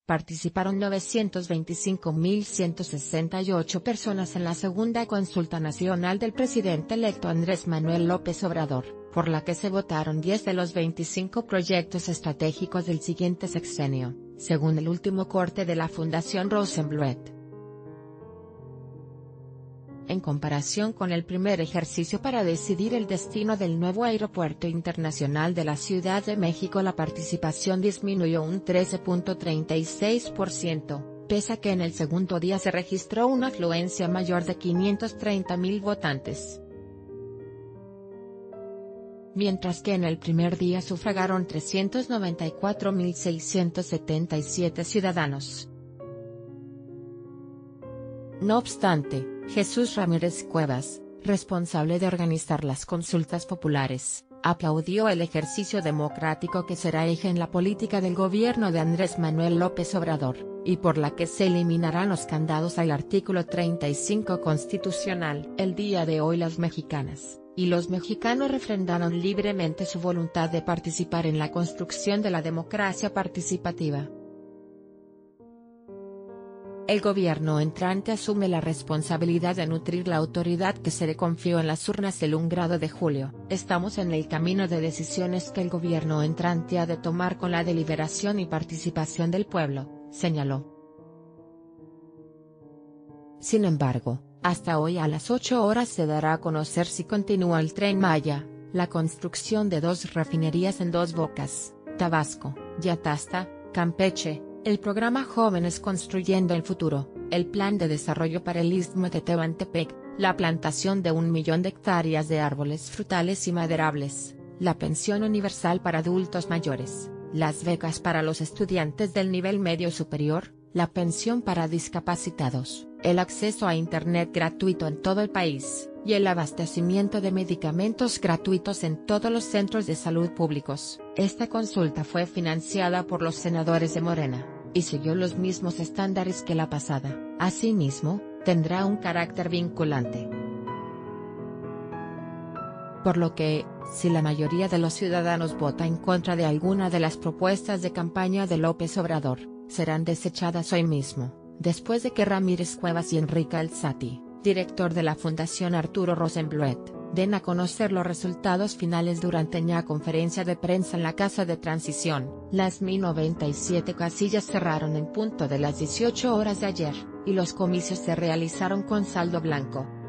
participaron 925.168 personas en la segunda consulta nacional del presidente electo Andrés Manuel López Obrador, por la que se votaron 10 de los 25 proyectos estratégicos del siguiente sexenio, según el último corte de la Fundación Rosenbluth. En comparación con el primer ejercicio para decidir el destino del nuevo Aeropuerto Internacional de la Ciudad de México, la participación disminuyó un 13.36%, pese a que en el segundo día se registró una afluencia mayor de 530.000 votantes. Mientras que en el primer día sufragaron 394.677 ciudadanos. No obstante, Jesús Ramírez Cuevas, responsable de organizar las consultas populares, aplaudió el ejercicio democrático que será eje en la política del gobierno de Andrés Manuel López Obrador, y por la que se eliminarán los candados al artículo 35 constitucional. El día de hoy las mexicanas y los mexicanos refrendaron libremente su voluntad de participar en la construcción de la democracia participativa. El gobierno entrante asume la responsabilidad de nutrir la autoridad que se le confió en las urnas el 1 de julio. Estamos en el camino de decisiones que el gobierno entrante ha de tomar con la deliberación y participación del pueblo, señaló. Sin embargo, hasta hoy a las 8 horas se dará a conocer si continúa el Tren Maya, la construcción de 2 refinerías en Dos Bocas, Tabasco, Yatasta, Campeche, el programa Jóvenes Construyendo el Futuro, el Plan de Desarrollo para el Istmo de Tehuantepec, la plantación de 1 millón de hectáreas de árboles frutales y maderables, la pensión universal para adultos mayores, las becas para los estudiantes del nivel medio superior, la pensión para discapacitados, el acceso a Internet gratuito en todo el país, y el abastecimiento de medicamentos gratuitos en todos los centros de salud públicos. Esta consulta fue financiada por los senadores de Morena, y siguió los mismos estándares que la pasada. Asimismo, tendrá un carácter vinculante. Por lo que, si la mayoría de los ciudadanos vota en contra de alguna de las propuestas de campaña de López Obrador, serán desechadas hoy mismo, después de que Ramírez Cuevas y Enrique Alzati, director de la Fundación Arturo Rosenbluth, den a conocer los resultados finales durante una conferencia de prensa en la Casa de Transición. Las 1097 casillas cerraron en punto de las 18 horas de ayer, y los comicios se realizaron con saldo blanco.